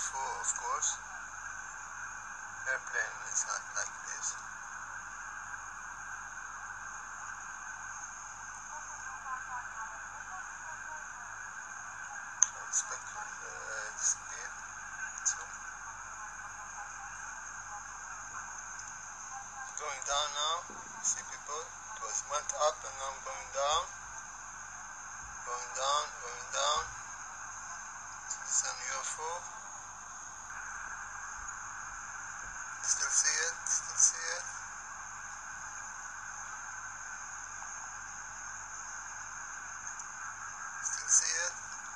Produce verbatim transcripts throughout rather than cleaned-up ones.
F O, of course. Airplane is not like this. I expect it to uh, disappear. So, going down now. See people. It was went up and now I'm going down. Going down, going down. This is an U F O. Still see it, still see it. Still see it.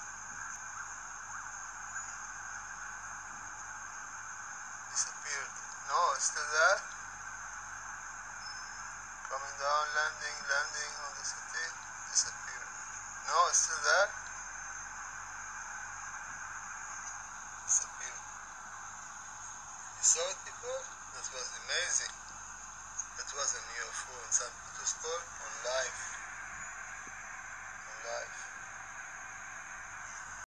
Disappeared. No, it's still there. Coming down, landing, landing on the city. Disappeared. No, it's still there. Disappeared. You saw it, people? That was amazing. That was a U F O in Saint Petersburg on live.